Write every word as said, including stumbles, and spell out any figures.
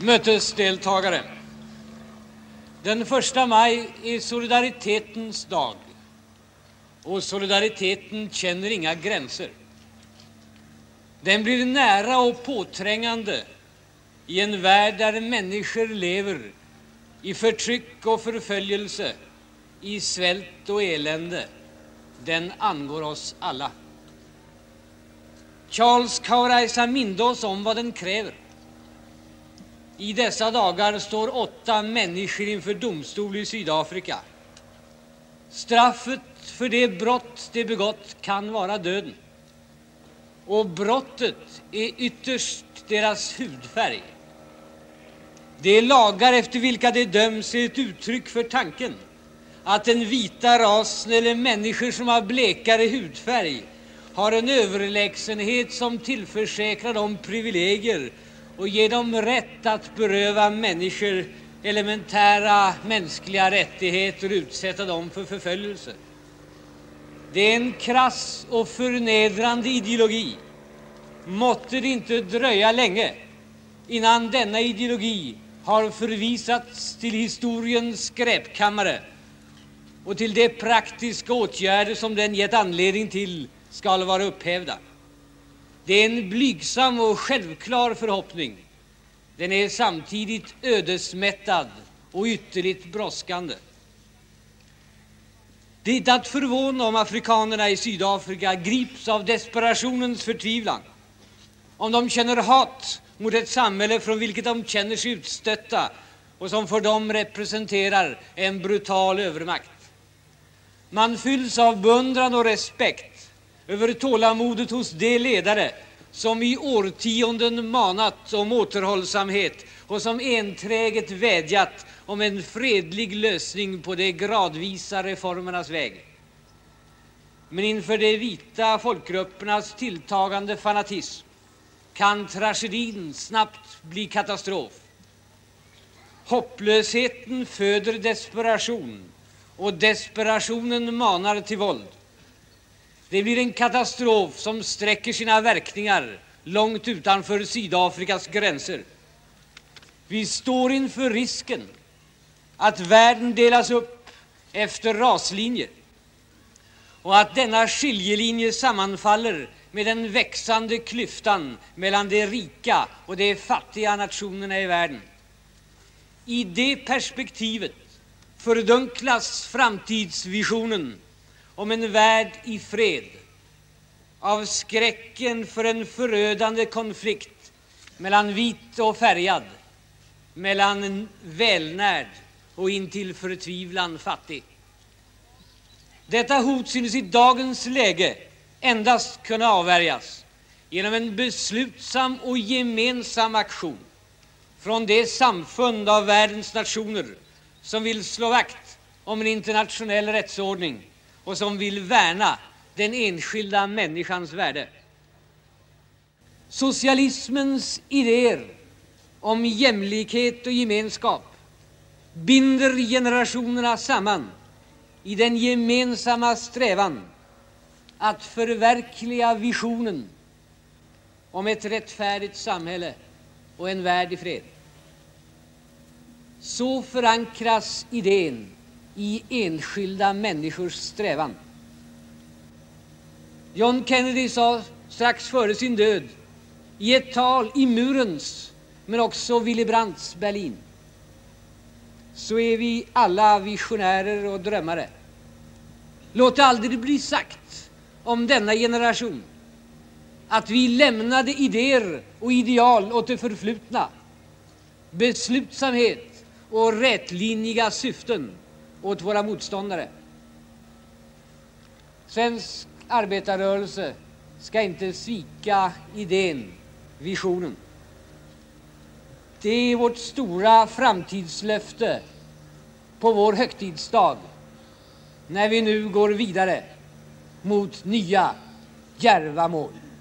Mötesdeltagare. Den första maj är solidaritetens dag, och solidariteten känner inga gränser. Den blir nära och påträngande i en värld där människor lever i förtryck och förföljelse, i svält och elände. Den angår oss alla. Charles Kauraisa minde oss om vad den kräver. I dessa dagar står åtta människor inför domstol i Sydafrika. Straffet för det brott de begått kan vara döden. Och brottet är ytterst deras hudfärg. De lagar efter vilka de döms är ett uttryck för tanken att den vita rasen eller människor som har blekare hudfärg har en överlägsenhet som tillförsäkrar dem privilegier och ger dem rätt att beröva människor elementära mänskliga rättigheter och utsätta dem för förföljelse. Det är en krass och förnedrande ideologi. Måtte det inte dröja länge innan denna ideologi har förvisats till historiens skräpkammare och till de praktiska åtgärder som den gett anledning till skall vara upphävda. Det är en blygsam och självklar förhoppning. Den är samtidigt ödesmättad och ytterligt brådskande. Det är inte att förvåna om afrikanerna i Sydafrika grips av desperationens förtvivlan, om de känner hat mot ett samhälle från vilket de känner sig utstötta och som för dem representerar en brutal övermakt. Man fylls av beundran och respekt över tålamodet hos de ledare som i årtionden manat om återhållsamhet och som enträget vädjat om en fredlig lösning på de gradvisa reformernas väg. Men inför de vita folkgruppernas tilltagande fanatism kan tragedin snabbt bli katastrof. Hopplösheten föder desperation och desperationen manar till våld. Det blir en katastrof som sträcker sina verkningar långt utanför Sydafrikas gränser. Vi står inför risken att världen delas upp efter raslinjer och att denna skiljelinje sammanfaller med den växande klyftan mellan de rika och de fattiga nationerna i världen. I det perspektivet fördunklas framtidsvisionen om en värld i fred av skräcken för en förödande konflikt mellan vit och färgad, mellan välnärd och intill förtvivlan fattig. Detta hot synes i dagens läge endast kunna avvärjas genom en beslutsam och gemensam aktion från det samfund av världens nationer som vill slå vakt om en internationell rättsordning och som vill värna den enskilda människans värde. Socialismens idéer om jämlikhet och gemenskap binder generationerna samman i den gemensamma strävan att förverkliga visionen om ett rättfärdigt samhälle och en värld i fred. Så förankras idén i enskilda människors strävan. John Kennedy sa strax före sin död i ett tal i murens men också Willy Brandts Berlin: så är vi alla visionärer och drömmare. Låt det aldrig bli sagt om denna generation att vi lämnade idéer och ideal åt det förflutna, beslutsamhet och rätlinjiga syften åt våra motståndare. Svensk arbetarrörelse ska inte svika idén, visionen. Det är vårt stora framtidslöfte på vår högtidsdag, när vi nu går vidare mot nya djärva mål.